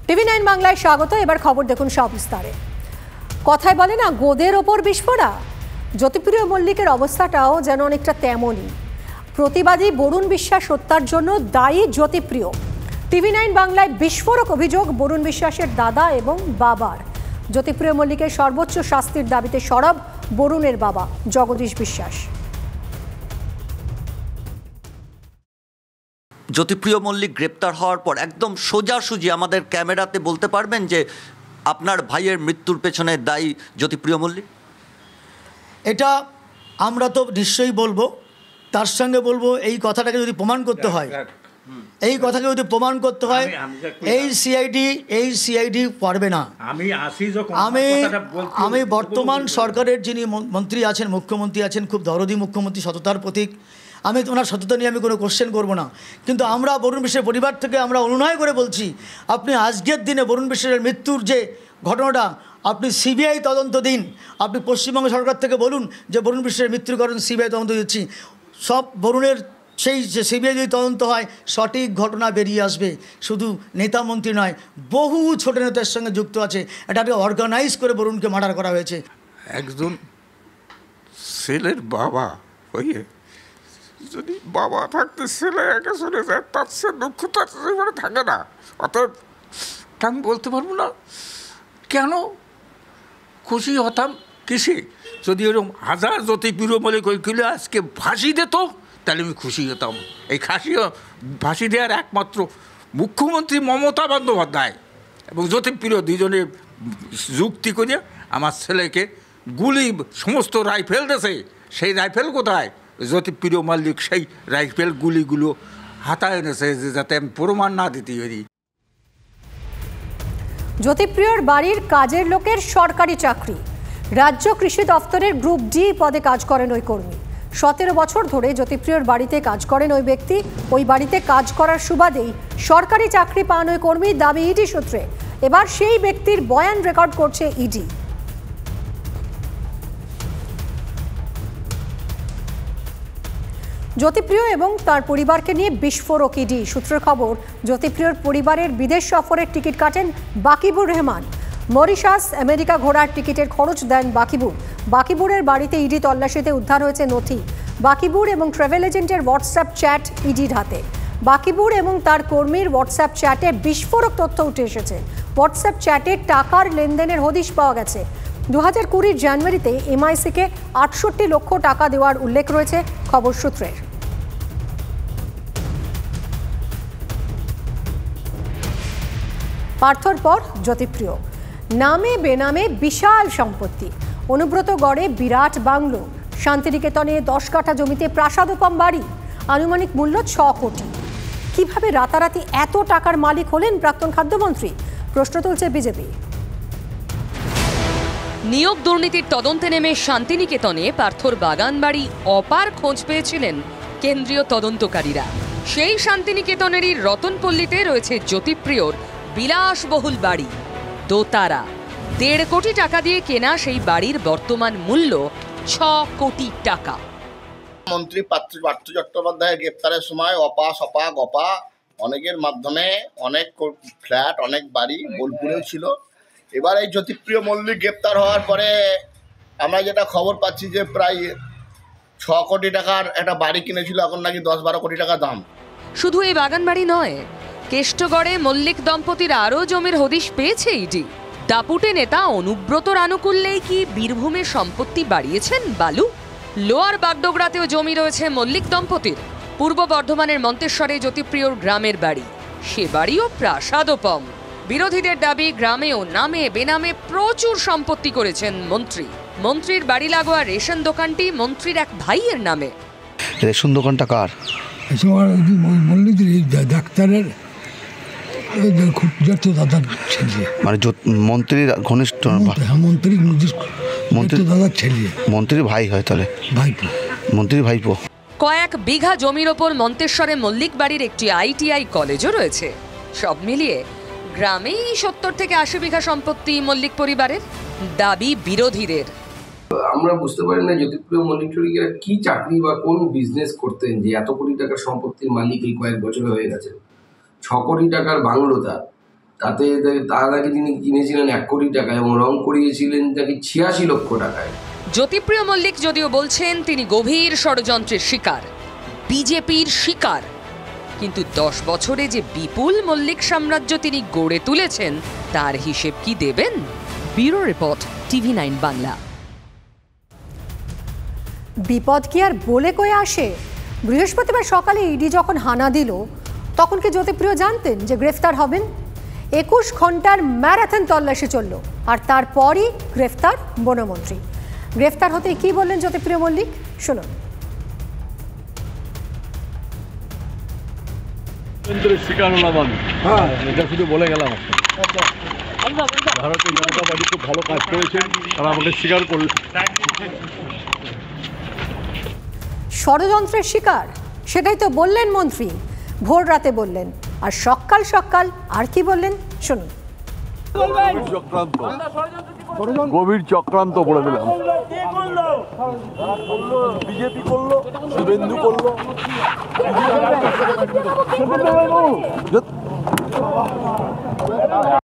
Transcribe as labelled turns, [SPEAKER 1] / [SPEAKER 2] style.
[SPEAKER 1] TV9 বাংলায় স্বাগত। এবার খবর দেখুন সবিস্তারে। কথায় বলে না গোদের ওপর বিস্ফোরা, জ্যোতিপ্রিয় মল্লিকের অবস্থাটাও যেন অনেকটা তেমনই। প্রতিবাদী বরুণ বিশ্বাস হত্যার জন্য দায়ী জ্যোতিপ্রিয়। TV9 বাংলায় বিস্ফোরক অভিযোগ বরুণ বিশ্বাসের দাদা এবং বাবার। জ্যোতিপ্রিয় মল্লিকের সর্বোচ্চ শাস্তির দাবিতে সরব বরুণের বাবা জগদীশ বিশ্বাস।
[SPEAKER 2] জ্যোতিপ্রিয় মল্লিক গ্রেপ্তার হওয়ার পর একদম সোজাসুজি আমাদের ক্যামেরাতে বলতে পারবেন যে আপনার ভাইয়ের মৃত্যুর পেছনে দায়ী জ্যোতিপ্রিয় মল্লিক?
[SPEAKER 3] এটা আমরা তো নিশ্চয়ই বলবো, তার সঙ্গে বলবো এই কথাটাকে যদি প্রমাণ করতে হয়, এই সিআইডি পারবে না। আমি বর্তমান সরকারের যিনি মন্ত্রী আছেন, মুখ্যমন্ত্রী আছেন, খুব দরদি মুখ্যমন্ত্রী, সততার প্রতীক, আমি ওনার সততা নিয়ে আমি কোনো কোশ্চেন করবো না। কিন্তু আমরা বরুণ বিশ্বাসের পরিবার থেকে আমরা অনুনয় করে বলছি, আপনি আজকের দিনে বরুণ বিশ্বাসের মৃত্যুর যে ঘটনাটা আপনি সিবিআই তদন্ত দিন। আপনি পশ্চিমবঙ্গ সরকার থেকে বলুন যে বরুণ বিশ্বাসের মৃত্যুর কারণ সিবিআই তদন্ত দিচ্ছি। সব বরুণের সেই যে সিবিআই যদি তদন্ত হয় সঠিক ঘটনা বেরিয়ে আসবে। শুধু নেতা মন্ত্রী নয়, বহু ছোট নেতার সঙ্গে যুক্ত আছে। এটাকে অর্গানাইজ করে বরুণকে মার্ডার করা হয়েছে।
[SPEAKER 4] একজন ছেলের বাবা হয়ে যদি বাবা থাকতে ছেলে একে চলে যায়, তার সে দুঃখ তার জীবনে থাকে না। অতএব আমি বলতে পারবো না কেন খুশি হতাম কিসে। যদি এরকম হাজার জ্যোতিপ্রিয় মল্লিক ওই কিলো আজকে ফাঁসি দিত তাহলে আমি খুশি হতাম। এই ফাঁসি দেওয়ার একমাত্র মুখ্যমন্ত্রী মমতা বন্দ্যোপাধ্যায় এবং জ্যোতিপ্রিয় দুজনে যুক্তি করে আমার ছেলেকে গুলি সমস্ত রাইফেল দিয়েছে। সেই রাইফেল কোথায়? জ্যোতিপ্রিয় মল্লিক সেই রাইফেল গুলিগুলো হাতায় এনেছে যাতে আমি প্রমাণ না দিতে পারি।
[SPEAKER 1] জ্যোতিপ্রিয়র বাড়ির কাজের লোকের সরকারি চাকরি। রাজ্য কৃষি দফতরের গ্রুপ ডি পদে কাজ করেন ওই কর্মী। 17 বছর ধরে জ্যোতিপ্রিয়র বাড়িতে কাজ করেন ওই ব্যক্তি। ওই বাড়িতে কাজ করার সুবাদেই সরকারি চাকরি পান ওই কর্মী, দাবি ইডি সূত্রে। এবার সেই ব্যক্তির বয়ান রেকর্ড করছে ইডি। জ্যোতিপ্রিয় এবং তার পরিবারকে নিয়ে বিস্ফোরক ইডি সূত্রের খবর। জ্যোতিপ্রিয়র পরিবারের বিদেশ সফরের টিকিট কাটেন বাকিবুর রহমান। মরিশাস, আমেরিকা ঘোরার টিকিটের খরচ দেন বাকিবুর। বাকিবুরের বাড়িতে ইডি তল্লাশিতে উদ্ধার হয়েছে নথি। বাকিবুর এবং ট্রাভেল এজেন্টের হোয়াটসঅ্যাপ চ্যাট ইডির হাতে। বাকিবুর এবং তার কর্মীর হোয়াটসঅ্যাপ চ্যাটে বিস্ফোরক তথ্য উঠে এসেছে। হোয়াটসঅ্যাপ চ্যাটে টাকার লেনদেনের হদিশ পাওয়া গেছে। 2020 জানুয়ারিতে এমআইসিকে 68 লক্ষ টাকা দেওয়ার উল্লেখ রয়েছে খবর সূত্রের। পার্থর পর জ্যোতিপ্রিয়। নামে বেনামে বিশাল সম্পত্তি। অনুব্রতগড়ে বিরাট বাংলো। শান্তিনিকেতনে 10 কাঠা জমিতে প্রাসাদোপম বাড়ি। আনুমানিক মূল্য 6 কোটি। কিভাবে রাতারাতি এত টাকার মালিক হলেন প্রাক্তন খাদ্যমন্ত্রী? প্রশ্ন তুলছে বিজেপি।
[SPEAKER 5] নিয়োগ দুর্নীতির তদন্তে নেমে শান্তিনিকেতনে পার্থর বাগান বাড়ি অপার খোঁজ পেয়েছিলেন কেন্দ্রীয় তদন্তকারীরা। সেই শান্তিনিকেতনেরই রতনপল্লীতে রয়েছে জ্যোতিপ্রিয়র বিলাসবহুল বাড়ি দোতারা। 1.5 কোটি টাকা দিয়ে কেনা সেই বাড়ির বর্তমান মূল্য 6 কোটি টাকা।
[SPEAKER 6] মন্ত্রী পার্থ চট্টোপাধ্যায়ের গ্রেপ্তারের সময় অপা সপা গপা অনেকের মাধ্যমে অনেক ফ্ল্যাট, অনেক বাড়ি বোলপুরেও ছিল। এবার এই জ্যোতিপ্রিয় মল্লিক গ্রেপ্তার হওয়ার পরে আমরা যেটা খবর পাচ্ছি যে প্রায় 6 কোটি টাকার একটা বাড়ি কিনেছিল, এখন নাকি 10-12 কোটি টাকা দাম।
[SPEAKER 5] শুধু এই বাগান বাড়ি নয়, কেষ্টগড়ে মল্লিক দম্পতির আরও জমির হদিশ পেয়েছে ইডি। দাপুটে নেতা অনুব্রতর আনুকূল্যেই কি বীরভূমে সম্পত্তি বাড়িয়েছেন বালু? লোয়ার বাগডোগরাতেও জমি রয়েছে মল্লিক দম্পতির। পূর্ব বর্ধমানের মন্তেশ্বরে জ্যোতিপ্রিয়র গ্রামের বাড়ি, সে বাড়িও প্রাসাদোপম। বিরোধীদের দাবি গ্রামেও নামে বেনামে প্রচুর সম্পত্তি করেছেন মন্ত্রী। মন্ত্রীর বাড়ি লাগোয়া রেশন দোকানটি মন্ত্রীর এক ভাইয়ের নামে।
[SPEAKER 7] রেশন দোকানটা কার?
[SPEAKER 8] ডাক্তারের দাদার ছেলে,
[SPEAKER 7] মানে মন্ত্রীর ঘনিষ্ঠ মন্ত্রীর
[SPEAKER 8] দাদার ছেলে,
[SPEAKER 7] মন্ত্রীর ভাই হয় তাহলে?
[SPEAKER 8] ভাইপো,
[SPEAKER 7] মন্ত্রীর ভাইপো।
[SPEAKER 5] কয়েক বিঘা জমির ওপর মন্তেশ্বরে মল্লিক বাড়ির একটি আইটিআই কলেজও রয়েছে। সব মিলিয়ে গ্রামেই 70 থেকে 80 বিঘা সম্পত্তি মল্লিক পরিবারের, দাবি বিরোধীদের।
[SPEAKER 9] আমরা বুঝতে পারি না জ্যোতিপ্রিয় মল্লিকেরা কি চাকরি বা কোন বিজনেস করতেন যে এত কোটি টাকার সম্পত্তির মালিক এই কয়েক বছরে হয়ে গেছে। 6 কোটি টাকার বাংলো তার, তাতে তারা নাকি তিনি কিনেছিলেন 1 কোটি টাকায় এবং রং করিয়েছিলেন নাকি 86 লক্ষ টাকায়।
[SPEAKER 5] জ্যোতিপ্রিয় মল্লিক যদিও বলছেন তিনি গভীর ষড়যন্ত্রের শিকার, বিজেপির শিকার, কিন্তু 10 বছরে যে বিপুল মল্লিক সাম্রাজ্য তিনি গড়ে তুলেছেন তার হিসেব কি দেবেন? Bureau report, TV9 Bangla.
[SPEAKER 1] বিপদ কি আর বলে কয়ে আসে? বৃহস্পতিবার সকালে ইডি যখন হানা দিল তখন কি জ্যোতিপ্রিয় জানতেন যে গ্রেফতার হবেন? 21 ঘন্টার ম্যারাথন তল্লাশি চলল আর তারপরই গ্রেফতার বনমন্ত্রী। গ্রেফতার হতে কি বললেন জ্যোতিপ্রিয় মল্লিক, শুনুন।
[SPEAKER 10] শিকার হলাম আমি, হ্যাঁ, এটা শুধু বলে গেলাম। ভারতীয় জনতা পার্টি খুব ভালো কাজ করেছেন, তারা আমাকে স্বীকার করলেন।
[SPEAKER 1] ষড়যন্ত্রের শিকার সেটাই তো বললেন মন্ত্রী, ভোর রাতে বললেন, আর সকাল সকাল আর কি বললেন শুনুন।
[SPEAKER 10] গভীর চক্রান্ত বলে দিলাম। বিজেপি করলো, শুভেন্দু করলো।